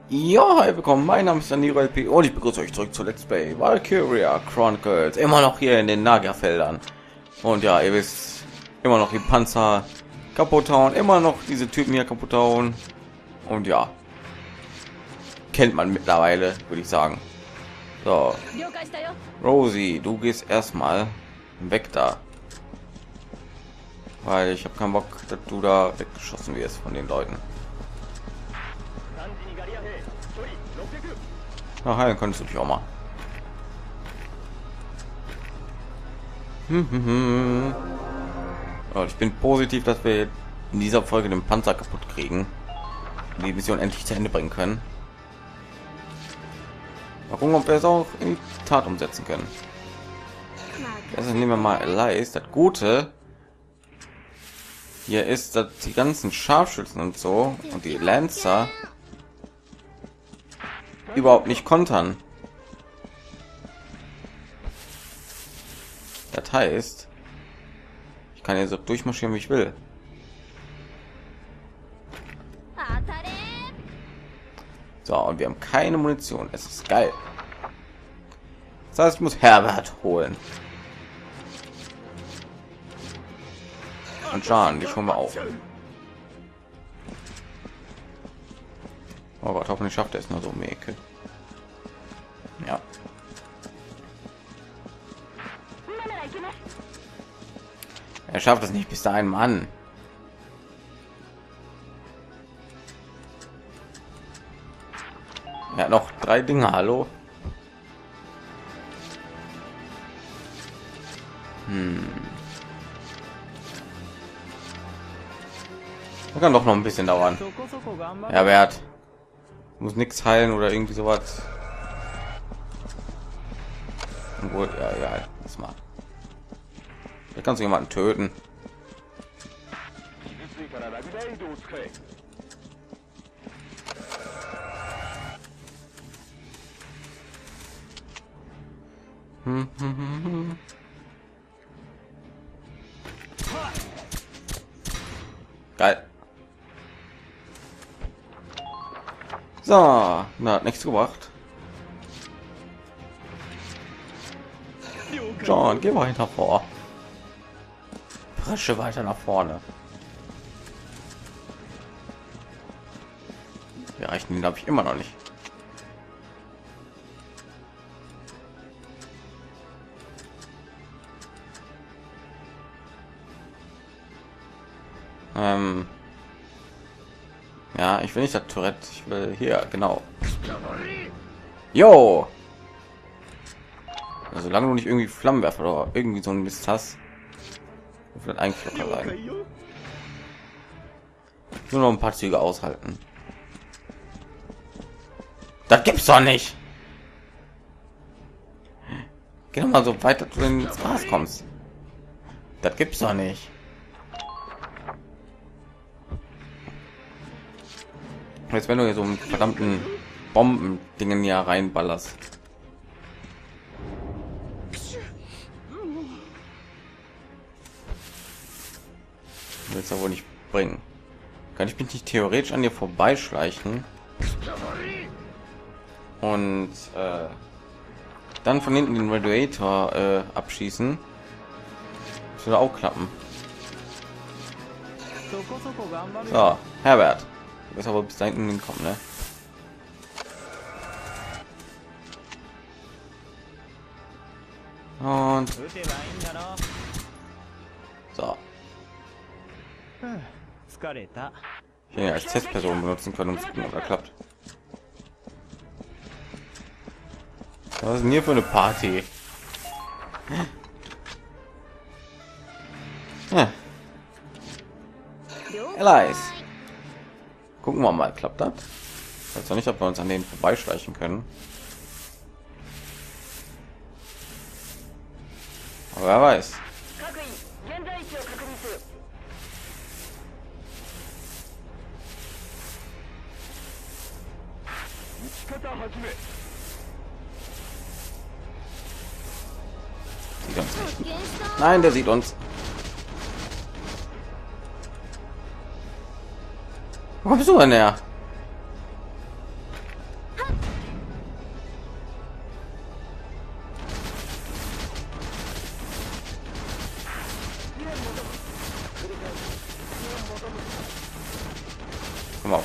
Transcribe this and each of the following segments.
Ja, hi, willkommen. Mein Name ist Daniro LP und ich begrüße euch zurück zu Let's Play Valkyria Chronicles. Immer noch hier in den Naga-Feldern. Und ja, ihr wisst, immer noch die Panzer kaputt hauen, immer noch diese Typen hier kaputt hauen. Und ja, kennt man mittlerweile, würde ich sagen. So, Rosie, du gehst erstmal weg da. Weil ich habe keinen Bock, dass du da weggeschossen wirst von den Leuten. Ach, heilen konntest du dich auch mal. Und ich bin positiv, dass wir in dieser Folge den Panzer kaputt kriegen und die Mission endlich zu Ende bringen können. Mal gucken, ob wir es auch in die Tat umsetzen können. Also nehmen wir mal Elias. Das Gute hier ist, dass die ganzen Scharfschützen und so und die Lancer überhaupt nicht kontern. Das heißt, ich kann hier so durchmarschieren, wie ich will. So, und wir haben keine Munition. Es ist geil. Das heißt, ich muss Herbert holen. Und Jean, die schon mal auf. Oh Gott, hoffentlich schafft er es nur so Mäkel. Ja. Er schafft es nicht bis dahin, Mann. Ja, noch 3 Dinge, hallo. Das kann doch noch ein bisschen dauern. Ja, Wert. Muss nichts heilen oder irgendwie sowas. Obwohl, ja, das mal. Da kannst du jemanden töten. Geil. So, na, hat nichts gebracht. John, geh weiter vor. Presche weiter nach vorne. Wir reichen ihn, glaube ich, immer noch nicht. Ja, ich will nicht das Tourette, ich will hier, genau. Jo! Also, solange du nicht irgendwie Flammenwerfer oder irgendwie so ein Mist hast, wird eigentlich locker sein. Nur noch ein paar Züge aushalten. Das gibt's doch nicht. Geh doch mal so weit, dass du ins Gras kommst. Das gibt's doch nicht. Jetzt wenn du hier so einen verdammten Bomben-Dingen ja reinballerst. Willst du wohl nicht bringen? Kann ich mich nicht theoretisch an dir vorbeischleichen und dann von hinten den Radiator abschießen? Das würde auch klappen. So, Herbert, du bist aber bis da hinten hinkommen, ne? Und so. Ich hätte als Testperson benutzen können, um zu gucken, ob er klappt. Was ist denn hier für eine Party? Ja. Elias. Gucken wir mal, klappt das? Ich weiß noch nicht, ob wir uns an denen vorbeischleichen können. Aber wer weiß. Sieht uns nicht. Nein, der sieht uns. Wo bist du denn her?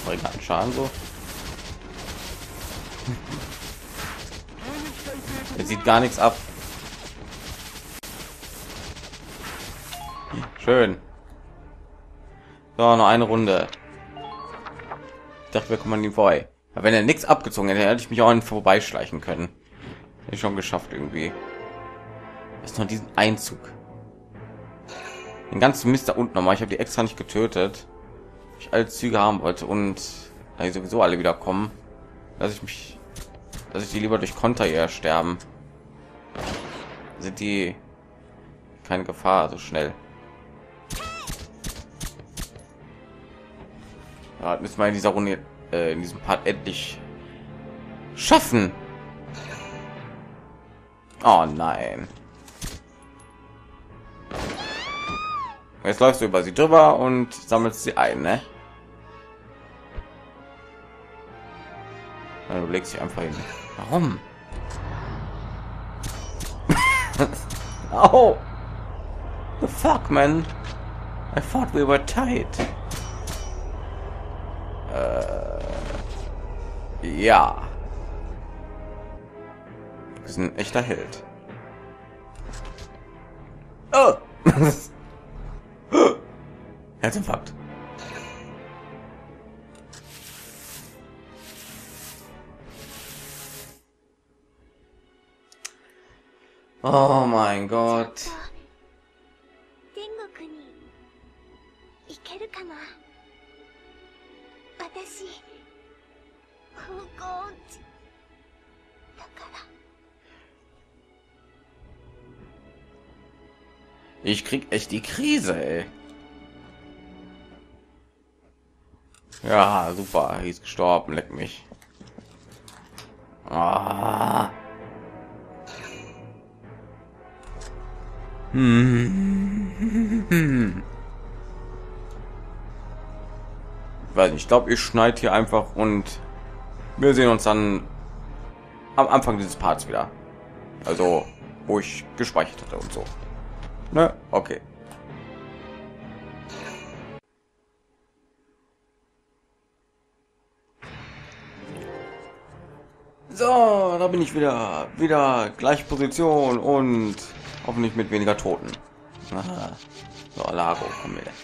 verringert Schaden so. Er sieht gar nichts ab. Schön. So, noch eine Runde. Ich dachte, wir kommen an ihn vorbei. Aber wenn er nichts abgezogen hätte, hätte ich mich auch an ihn vorbeischleichen können. Ist schon geschafft irgendwie. Ist noch diesen Einzug. Den ganzen Mist da unten nochmal. Ich habe die extra nicht getötet. Ich alle Züge haben wollte und da die sowieso alle wieder kommen, dass ich die lieber durch Konter eher sterben. Sind die keine Gefahr so schnell. Ja, müssen wir in dieser Runde, in diesem Part endlich schaffen. Oh nein. Jetzt läufst du über sie drüber und sammelst sie ein, ne? Du legst sie einfach hin. Warum? Oh, the fuck, man! I thought we were tight. Ja. Das ist ein echter Held. Oh. Herzinfarkt. Oh mein Gott. Ich krieg echt die Krise, ey. Ja, super. Er ist gestorben. Leck mich. Ah. Weiß nicht, ich glaube, ich schneide hier einfach und wir sehen uns dann am Anfang dieses Parts wieder. Also, wo ich gespeichert hatte und so. Ne? Okay. So, da bin ich wieder gleiche Position und hoffentlich mit weniger Toten. Aha. So, Lago, komm her.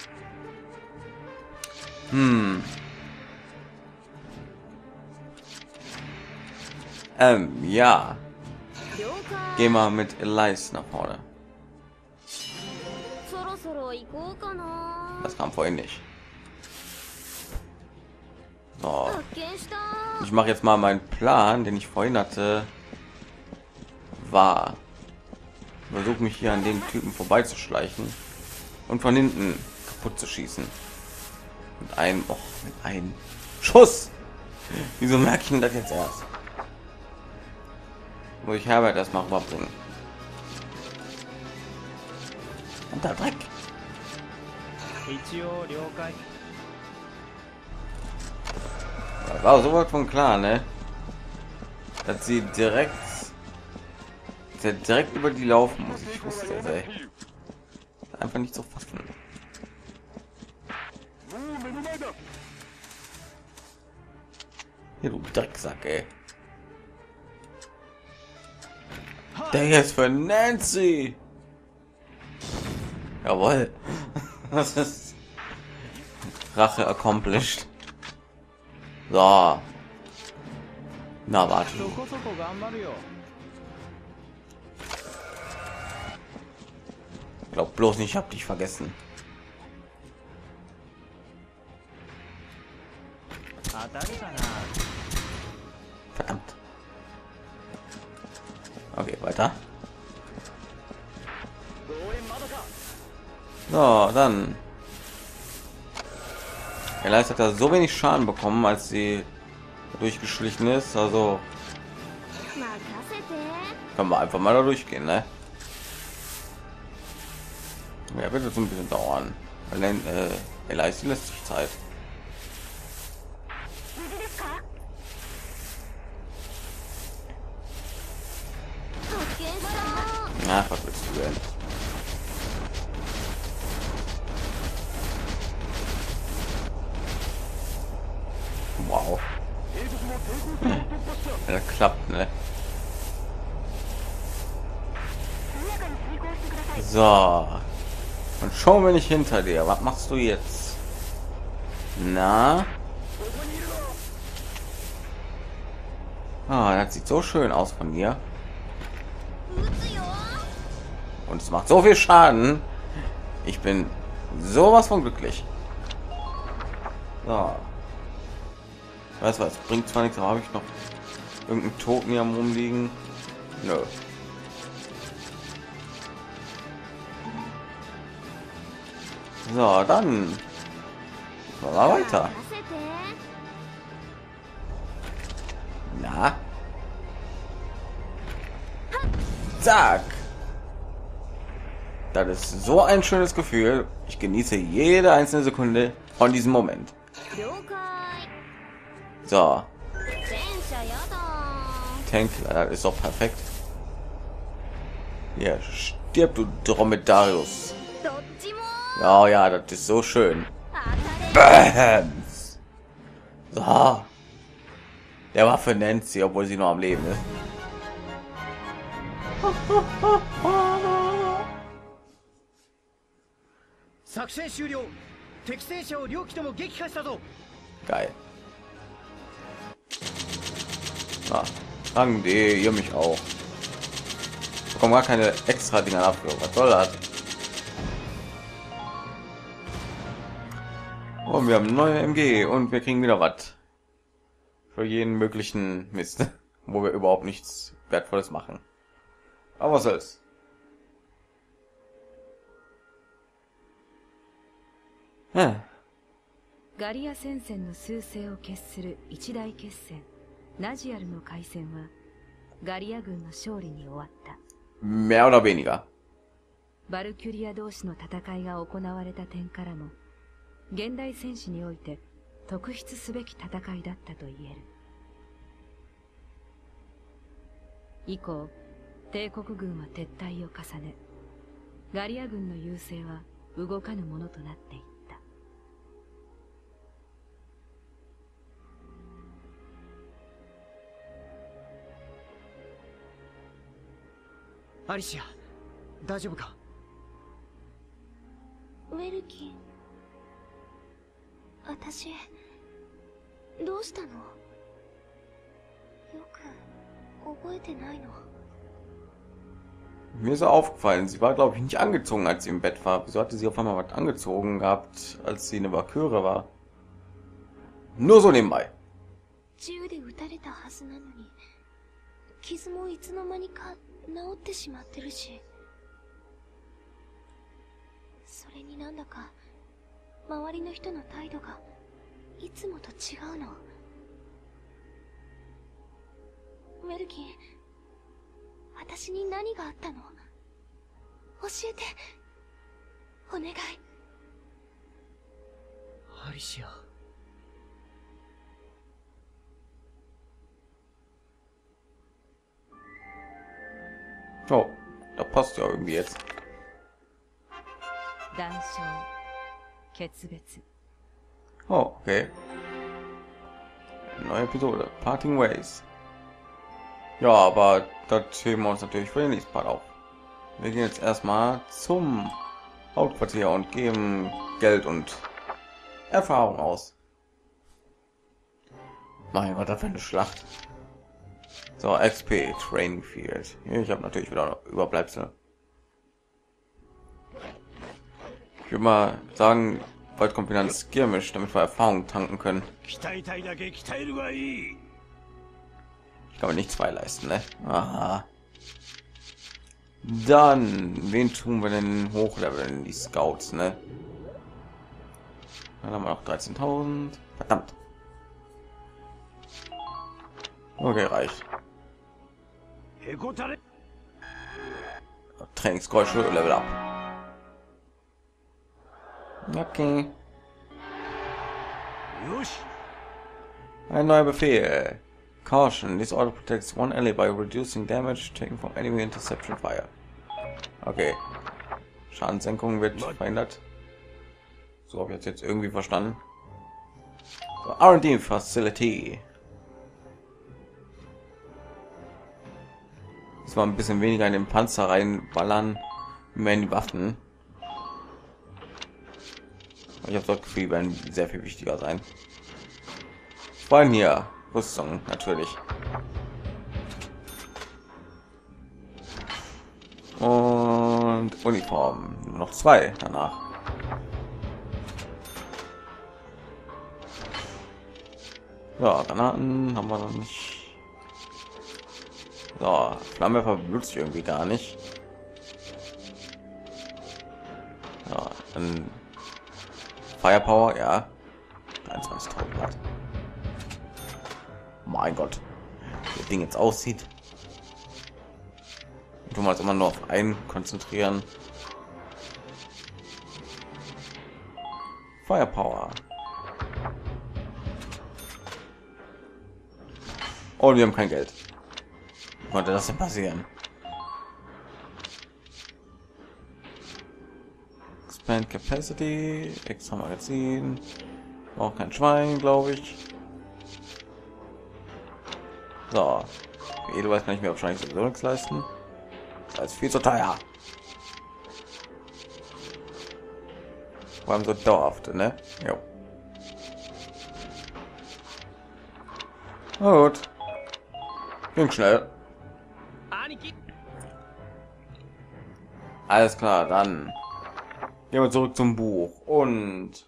Ja. Geh mal mit Elise nach vorne. Das kam vorhin nicht. So. Ich mache jetzt mal meinen Plan, den ich vorhin hatte. War. Versuche mich hier an den Typen vorbeizuschleichen und von hinten kaputt zu schießen. Mit einem Schuss. Wieso merke ich denn das jetzt erst? Wo ich Herbert erstmal rüberbringen. Und der Dreck. Das war so weit von klar, ne? Dass sie direkt über die laufen muss. Ich wusste es, ey. Einfach nicht so fassen. Hier, du Drecksack, ey. Der hier ist für Nancy. Jawohl. Das ist Rache accomplished. So. Na, warte. Glaub bloß nicht, ich hab dich vergessen. Verdammt. Okay, weiter. So, dann. Er leistet da so wenig Schaden bekommen, als sie durchgeschlichen ist. Also können wir einfach mal da durchgehen, ne? Ja, wird jetzt ein bisschen dauern. Er lässt sich Zeit. Na, was willst du denn? wenn das klappt, ne? So. Und schau mir nicht hinter dir. Was machst du jetzt? Na? Ah, das sieht so schön aus von mir. Und es macht so viel Schaden. Ich bin sowas von glücklich. So. Weißt du was? Bringt zwar nichts, aber habe ich noch irgendeinen Token hier am rumliegen? Nö. So, dann mal weiter. Na? Zack. Das ist so ein schönes Gefühl. Ich genieße jede einzelne Sekunde von diesem Moment. So. Tankler, das ist doch perfekt. Ja, stirb du Dromedarius. Ja, ja, das ist so schön. Bams. So. Der war für Nancy, obwohl sie noch am Leben ist. Geil. Na, danke dir, ihr mich auch. Ich bekomme gar keine extra Dinger dafür. Was soll das? Und wir haben eine neue MG und wir kriegen wieder was für jeden möglichen Mist, wo wir überhaupt nichts Wertvolles machen. Aber was soll's? ガリア戦線の趨勢を決する一大決戦、ナジアルの海戦はガリア軍の勝利に終わった。 Mehr oder weniger. バルキュリア同士の戦いが行われた点からも、現代戦士において特筆すべき戦いだったと言える。以降、帝国軍は撤退を重ね、ガリア軍の優勢は動かぬものとなっていった。 アリシア、大丈夫か？ ウェルキン、私どうしたの？よく覚えてないの。 Mir ist aufgefallen, sie war glaube ich nicht angezogen, als sie im Bett war. Wieso hatte sie auf einmal was angezogen gehabt, als sie eine Valkyrie war? Nur so nebenbei. 銃で撃たれたはずなのに、傷もいつの間にか治ってしまってるし、それになんだか周りの人の態度がいつもと違うの。ウェルキン、私に何があったの？教えて、お願い。 アリシア。 Oh, da passt ja irgendwie jetzt. 断傷、決別。 Oh, okay. Neue Episode. Parting Ways. Ja, aber das heben wir uns natürlich für den nächsten Part auf. Wir gehen jetzt erstmal zum Hauptquartier und geben Geld und Erfahrung aus. Mein Gott, das für eine Schlacht. So, XP, Training Field. Hier, ich habe natürlich wieder Überbleibsel. Ich würde mal sagen, bald kommt wieder ein Skirmish, damit wir Erfahrung tanken können. Ich kann mir nicht zwei leisten, ne? Aha. Dann, wen tun wir denn hochleveln? Die Scouts, ne? Dann haben wir noch 13.000. Verdammt. Okay, reicht. Trainingsgeräusche, Level up. Okay. Ein neuer Befehl. Caution, this auto protects one ally by reducing damage taken from enemy interception fire. Okay. Schadenssenkung wird verhindert. So habe ich jetzt irgendwie verstanden. So, R&D Facility. Zwar ein bisschen weniger in den Panzer reinballern, mehr in die Waffen. Ich habe das Gefühl, die werden sehr viel wichtiger sein. Vor allem hier Rüstung natürlich. Und Uniform noch 2 danach. Ja, Granaten haben wir noch nicht. So, Flammenwerfer benutze ich irgendwie gar nicht. Ja, dann Firepower, ja. 23.000 Watt. Mein Gott, wie das Ding jetzt aussieht. Du mal immer nur auf einen konzentrieren. Firepower. Oh, wir haben kein Geld. Wie konnte das denn passieren? Expand Capacity, extra Magazin. Auch kein Schwein, glaube ich. So, Edelweiß kann ich mir wahrscheinlich sowieso nichts leisten. Das ist viel zu teuer. Vor allem so dauerhaft, ne? Jo. Na gut. Ging schnell. Alles klar, dann gehen wir zurück zum Buch und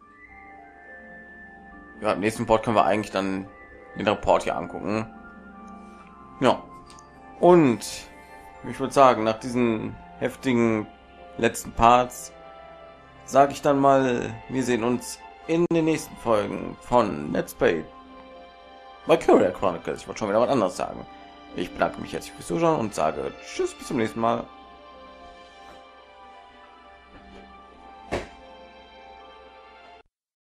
ja, im nächsten Part können wir eigentlich dann den Report hier angucken. Ja, und ich würde sagen, nach diesen heftigen letzten Parts sage ich dann mal, wir sehen uns in den nächsten Folgen von Let's Play Valkyria Chronicles. Ich wollte schon wieder was anderes sagen. Ich bedanke mich herzlich fürs Zuschauen und sage tschüss, bis zum nächsten Mal.